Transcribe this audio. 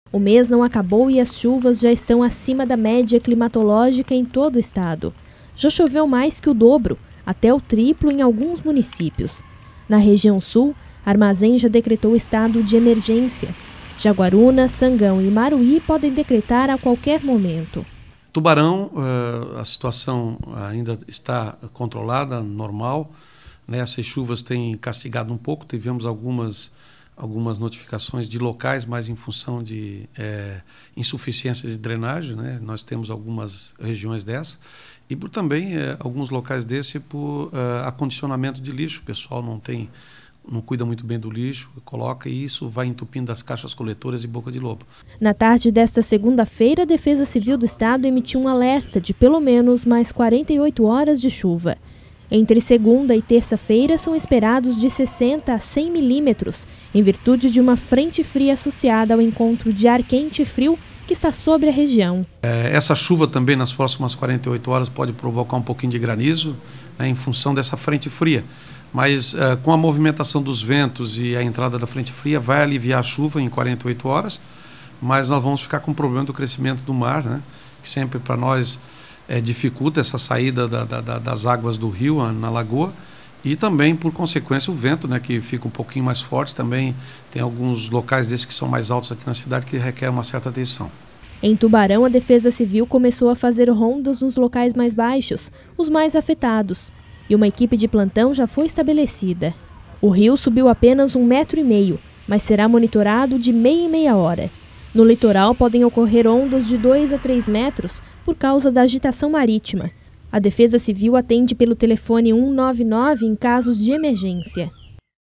O mês não acabou e as chuvas já estão acima da média climatológica em todo o estado. Já choveu mais que o dobro, até o triplo em alguns municípios. Na região sul, Armazém já decretou estado de emergência. Jaguaruna, Sangão e Maruí podem decretar a qualquer momento. Tubarão, a situação ainda está controlada, normal. Essas chuvas têm castigado um pouco, tivemos algumas notificações de locais, mas em função de insuficiência de drenagem, nós temos algumas regiões dessas, e também alguns locais por acondicionamento de lixo. O pessoal não cuida muito bem do lixo, coloca, e isso vai entupindo as caixas coletoras e boca de lobo. Na tarde desta segunda-feira, a Defesa Civil do Estado emitiu um alerta de pelo menos mais 48 horas de chuva. Entre segunda e terça-feira são esperados de 60 a 100 milímetros, em virtude de uma frente fria associada ao encontro de ar quente e frio que está sobre a região. Essa chuva também nas próximas 48 horas pode provocar um pouquinho de granizo, em função dessa frente fria. Mas com a movimentação dos ventos e a entrada da frente fria vai aliviar a chuva em 48 horas, mas nós vamos ficar com o problema do crescimento do mar, que sempre para nós dificulta essa saída das águas do rio na lagoa, e também, por consequência, o vento, que fica um pouquinho mais forte. Também tem alguns locais desses que são mais altos aqui na cidade que requer uma certa atenção. Em Tubarão, a Defesa Civil começou a fazer rondas nos locais mais baixos, os mais afetados, e uma equipe de plantão já foi estabelecida. O rio subiu apenas 1,5 metro, mas será monitorado de meia em meia hora. No litoral podem ocorrer ondas de 2 a 3 metros por causa da agitação marítima. A Defesa Civil atende pelo telefone 199 em casos de emergência.